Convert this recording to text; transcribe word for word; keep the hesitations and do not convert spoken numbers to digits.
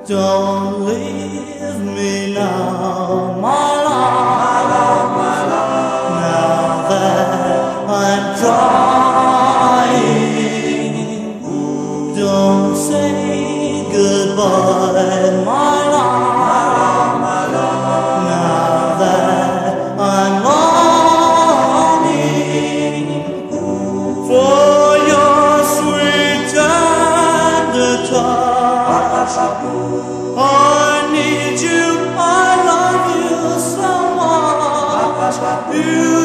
Don't leave me now, my love, my love. Now that I'm crying, don't say goodbye, my love, my love. Now that I'm longing for your sweet tender touch, I need you, I love you so much. You